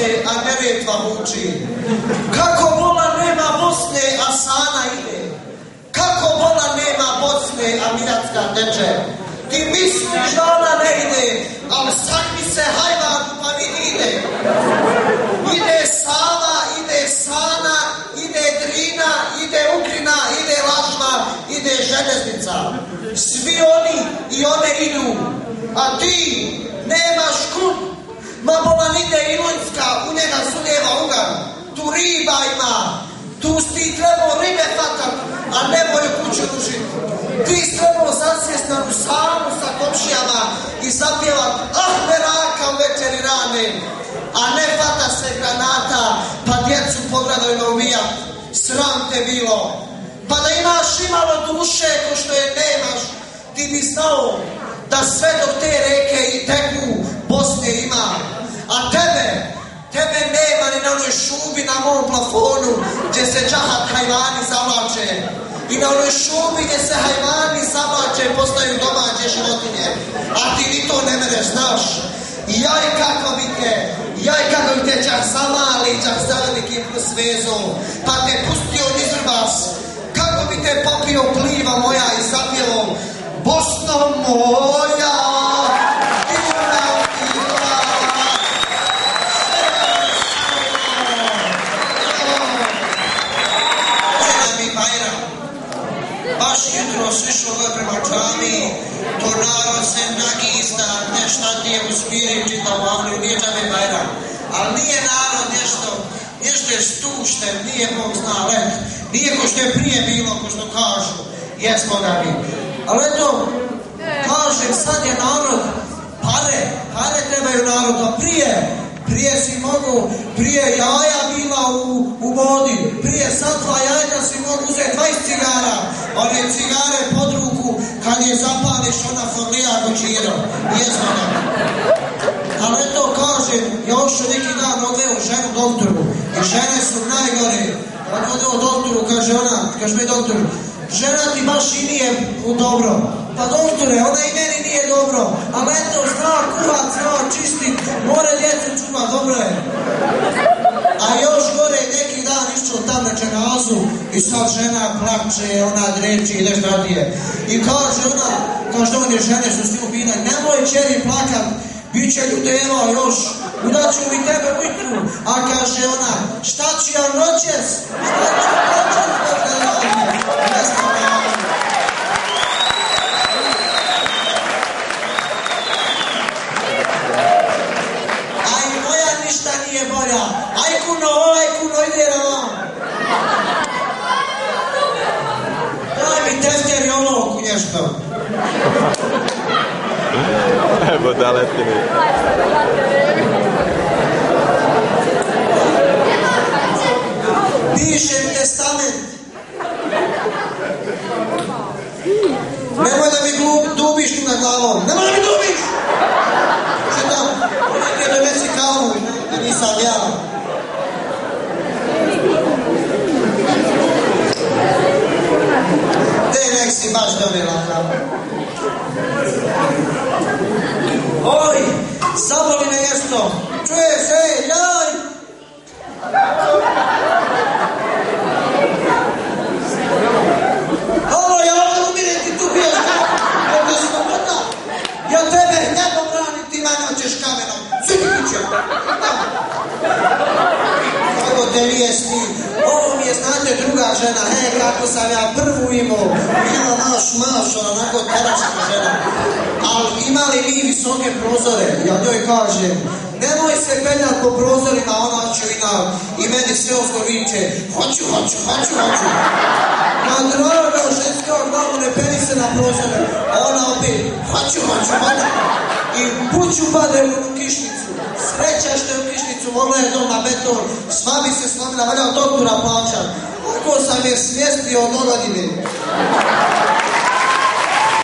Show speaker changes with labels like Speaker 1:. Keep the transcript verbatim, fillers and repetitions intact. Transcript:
Speaker 1: Bosne, a Neretva huči. Kako bola nema Bosne, a Sana ide. Kako bola nema Bosne, a Miljacka teče. Ti misliš da ona ne ide, ali sad mi se hajvan pa vidi ide. Ide Sava, ide Sana, ide Drina, ide Ukrina, ide Lašva, ide Željeznica. Svi oni i one idu, a ti nemaš kud. Ma bola nide Ilonjska, u njega suljeva ugar. Tu riba ima, tu si trebao ribe fakat, a ne moju kuću rušiti. Ti si trebao zasjest na Rusanu sa komšijama i zapjevat ah meraka u večeri rane, a ne fata se granata pa djecu po gradovima ubijat. Sram te bilo. Pa da imaš imalo duše ko što je nemaš, ti bi znao da sve do te reke i teku Bosne ima. A tebe, tebe nema ni na onoj šubi na mom plafonu gdje se džahat hajvani zavlače. I na onoj šubi gdje se hajvani zavlače postaju domaće životinje. A ti ni to ne mereš, znaš. Jaj kako bi te, jaj kako bi te čak zamali, čak za velikim plus vezom, pa te pustio niz rbas. Kako bi te popio pliva moja i zapjelo Bosno moja. Baš jutro svišlo ga prema džami, to narod se nagista, nešta ti je uspiri čitav avliju, nije džami Bajram. Ali nije narod nešto, nešto je stušten, nije Bog zna let, nije ko što je prije bilo, ko što kažu, jesmo da bi. Ali eto, kažem, sad je narod, pare, pare trebaju narodu, a prije, prije si mogu, prije jaja bila u, u vodi, prije satva jajka si mogu uzeti dvadeset cigara, one cigare pod ruku, kad je zapališ ona forlija gočira, jesmo da. Ali eto kažem, još neki dan odveo ženu doktoru, i žene su najgore, kad odveo doktoru, kaže ona, kaže mi doktoru, žena ti baš i nije dobro. Pa doktore, ona i meni nije dobro, ali eto, zna kuvat, zna čistit, more djecu čuva, dobro je. A još gore neki dan išću tam na dženazu i sad žena plače, ona dreči i nešto radije. I kaže ona, kaže on je žene su s njim pitan, nemoj čeri plakat, bit će ljudeva još, udaću mi tebe ujutru. A kaže ona, šta ću ja noćes, šta ću noćes, kaže radi, ne znam radi. Nije bolja. Aj kuno, aj kuno, ide na vam. Daj mi tefter i olovku nešto.
Speaker 2: Evo da leti mi.
Speaker 1: Pišem testament. Nemoj da mi glup, dubiš tu na glavom. Nemoj da mi dubiš! Što tam? Nekaj donesi kavu. Nisam ja. Te nek si baš donela. Oj, zaboli me nešto. Čuješ, ej, jaj. Halo, ja ovdje umirem ti tu biješ. Ovdje si pomota. Ja tebe hnjebom branim, ti mene hoćeš kamenom. Sviđiće. Kako te nije snim. Ovo mi je, znate, druga žena. He, kako sam ja prvu imao. Ima naš maš, onako teračka žena. Ali imali mi visoke prozore. Ja njoj kažem, nemoj se penjati po prozorima, ona ću inak. I meni sve oko viče, hoću, hoću, hoću, hoću. Ma draga ženska, glavu ne penji se na prozore. A ona opet, hoću, hoću, hoću. I puću pade u kišnicu. Sreća što je u kišnicu, mogla je doma beton. Sva bi se slomila, valja od doktora plaća. Ako sam je svijestio od dogodine.